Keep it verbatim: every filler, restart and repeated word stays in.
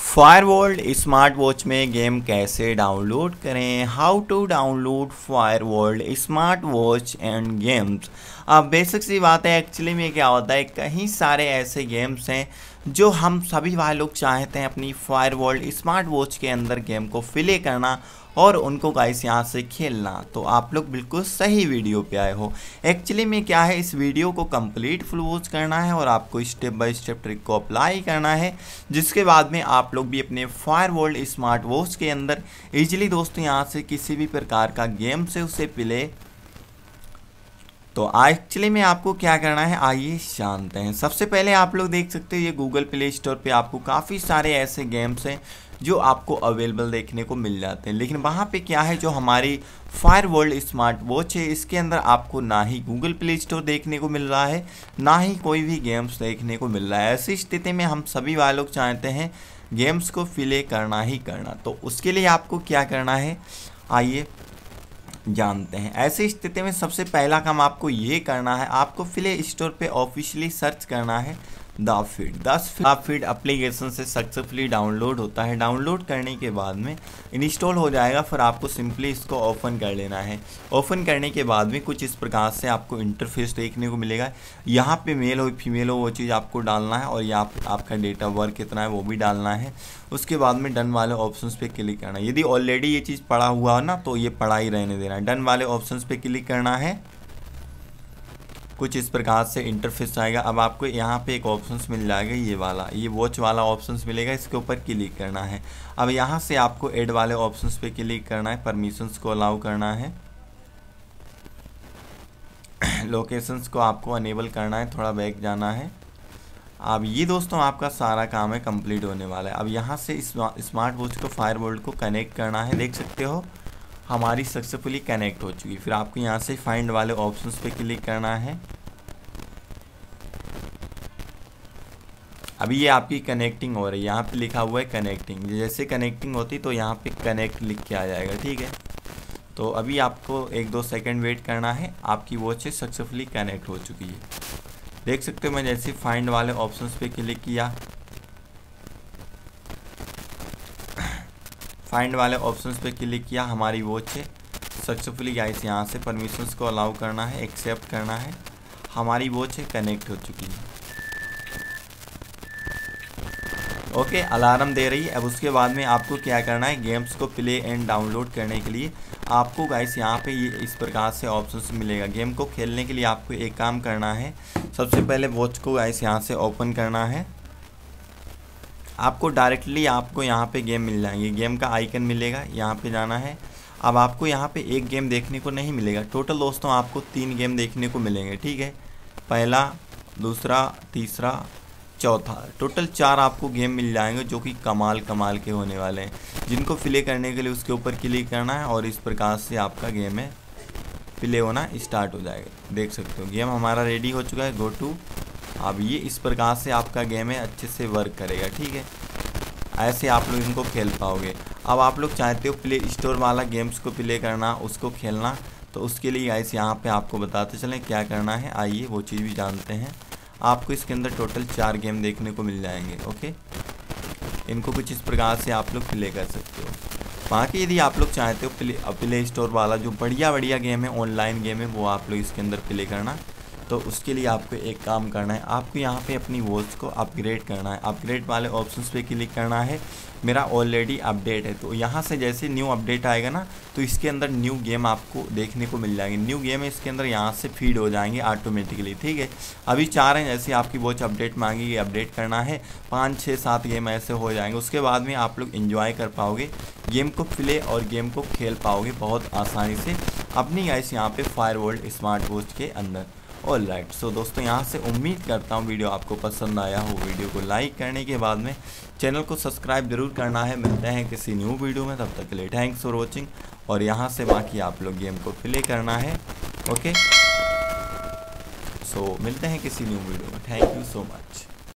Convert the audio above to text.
फायरवॉल्ट smart watch में game कैसे download करें। How to download Fireboltt smart watch and games. अब बेसिक सी बात है, एक्चुअली में क्या होता है, कई सारे ऐसे गेम्स हैं जो हम सभी भाई लोग चाहते हैं अपनी फायरवॉल्ट स्मार्ट वॉच के अंदर गेम को प्ले करना और उनको गाइस यहाँ से खेलना। तो आप लोग बिल्कुल सही वीडियो पे आए हो। एक्चुअली में क्या है, इस वीडियो को कंप्लीट फुल वॉच करना है और आपको स्टेप बाय स्टेप ट्रिक को अप्लाई करना है, जिसके बाद में आप लोग भी अपने फायरवॉल्ट स्मार्ट वॉच के अंदर इजीली दोस्तों यहाँ से किसी भी प्रकार का गेम से उसे प्ले। तो एक्चुअली में आपको क्या करना है, आइए जानते हैं। सबसे पहले आप लोग देख सकते हो ये गूगल प्ले स्टोर पे आपको काफ़ी सारे ऐसे गेम्स हैं जो आपको अवेलेबल देखने को मिल जाते हैं। लेकिन वहाँ पे क्या है, जो हमारी फायरवॉल्ट स्मार्ट वॉच है इसके अंदर आपको ना ही गूगल प्ले स्टोर देखने को मिल रहा है, ना ही कोई भी गेम्स देखने को मिल रहा है। ऐसी स्थिति में हम सभी वाले लोग चाहते हैं गेम्स को प्ले करना ही करना। तो उसके लिए आपको क्या करना है, आइए जानते हैं। ऐसी स्थिति में सबसे पहला काम आपको ये करना है, आपको प्ले स्टोर पे ऑफिशियली सर्च करना है the feed. The feed application से सक्सेसफुली डाउनलोड होता है। डाउनलोड करने के बाद में इंस्टॉल हो जाएगा, फिर आपको सिंपली इसको ओपन कर लेना है। ओपन करने के बाद में कुछ इस प्रकार से आपको इंटरफेस देखने को मिलेगा। यहाँ पे मेल हो फीमेल हो वो चीज़ आपको डालना है और यहाँ पे आपका डेट ऑफ बर्थ कितना है वो भी डालना है। उसके बाद में डन वाले ऑप्शंस पे क्लिक करना है। यदि ऑलरेडी ये चीज़ पड़ा हुआ हो ना तो ये पड़ा ही रहने देना है। डन वाले ऑप्शंस पे क्लिक करना है। कुछ इस प्रकार से इंटरफेस आएगा। अब आपको यहाँ पे एक ऑप्शंस मिल जाएगा, ये वाला, ये वॉच वाला ऑप्शंस मिलेगा, इसके ऊपर क्लिक करना है। अब यहाँ से आपको ऐड वाले ऑप्शंस पे क्लिक करना है, परमिशंस को अलाउ करना है, लोकेशंस को आपको अनेबल करना है, थोड़ा बैक जाना है। अब ये दोस्तों आपका सारा काम है कंप्लीट होने वाला है। अब यहाँ से स्मार्ट वॉच को फायरवॉल्ट को कनेक्ट करना है। देख सकते हो हमारी सक्सेसफुली कनेक्ट हो चुकी। फिर आपको यहाँ से फाइंड वाले ऑप्शंस पे क्लिक करना है। अभी ये आपकी कनेक्टिंग हो रही है, यहाँ पे लिखा हुआ है कनेक्टिंग। जैसे कनेक्टिंग होती तो यहाँ पे कनेक्ट लिख के आ जाएगा, ठीक है। तो अभी आपको एक दो सेकंड वेट करना है, आपकी वॉच से सक्सेसफुली कनेक्ट हो चुकी है। देख सकते हो मैं जैसे फाइंड वाले ऑप्शंस पे क्लिक किया, फाइंड वाले ऑप्शंस पे क्लिक किया, हमारी वॉच है सक्सेसफुली गाइस यहाँ से परमिशंस को अलाउ करना है, एक्सेप्ट करना है, हमारी वॉच है कनेक्ट हो चुकी है। ओके, अलार्म दे रही है। अब उसके बाद में आपको क्या करना है, गेम्स को प्ले एंड डाउनलोड करने के लिए आपको गाइस यहाँ पे ये इस प्रकार से ऑप्शंस मिलेगा। गेम को खेलने के लिए आपको एक काम करना है, सबसे पहले वॉच को गाइस यहाँ से ओपन करना है। आपको डायरेक्टली आपको यहाँ पे गेम मिल जाएंगे, गेम का आइकन मिलेगा, यहाँ पे जाना है। अब आपको यहाँ पे एक गेम देखने को नहीं मिलेगा, टोटल दोस्तों आपको तीन गेम देखने को मिलेंगे, ठीक है। पहला, दूसरा, तीसरा, चौथा, टोटल चार आपको गेम मिल जाएंगे जो कि कमाल कमाल के होने वाले हैं, जिनको प्ले करने के लिए उसके ऊपर क्लिक करना है और इस प्रकार से आपका गेम है प्ले होना स्टार्ट हो जाएगा। देख सकते हो गेम हमारा रेडी हो चुका है, गो टू। अब ये इस प्रकार से आपका गेम है अच्छे से वर्क करेगा, ठीक है। ऐसे आप लोग इनको खेल पाओगे। अब आप लोग चाहते हो प्ले स्टोर वाला गेम्स को प्ले करना, उसको खेलना, तो उसके लिए गाइस यहाँ पे आपको बताते चलें क्या करना है। आइए वो चीज़ भी जानते हैं। आपको इसके अंदर टोटल चार गेम देखने को मिल जाएंगे, ओके। इनको कुछ इस प्रकार से आप लोग प्ले कर सकते हो। बाकी यदि आप लोग चाहते हो प्ले प्ले स्टोर वाला जो बढ़िया बढ़िया गेम है, ऑनलाइन गेम है, वो आप लोग इसके अंदर प्ले करना, तो उसके लिए आपको एक काम करना है, आपको यहाँ पे अपनी वॉच को अपग्रेड करना है। अपग्रेड वाले ऑप्शंस पे क्लिक करना है। मेरा ऑलरेडी अपडेट है, तो यहाँ से जैसे न्यू अपडेट आएगा ना तो इसके अंदर न्यू गेम आपको देखने को मिल जाएंगे। न्यू गेम है इसके अंदर यहाँ से फीड हो जाएंगे ऑटोमेटिकली, ठीक है। अभी चार हैं, जैसे आपकी वॉच अपडेट मांगेगी अपडेट करना है, पाँच छः सात गेम ऐसे हो जाएंगे। उसके बाद में आप लोग इन्जॉय कर पाओगे, गेम को प्ले और गेम को खेल पाओगे बहुत आसानी से अपनी गाइस यहाँ पे फायरवॉल्ट स्मार्ट वॉच के अंदर। ऑल राइट, सो दोस्तों यहाँ से उम्मीद करता हूँ वीडियो आपको पसंद आया हो। वीडियो को लाइक करने के बाद में चैनल को सब्सक्राइब जरूर करना है। मिलते हैं किसी न्यू वीडियो में, तब तक के लिए थैंक्स फॉर वॉचिंग। और यहाँ से बाकी आप लोग गेम को प्ले करना है, ओके। सो मिलते हैं किसी न्यू वीडियो में, थैंक यू सो मच।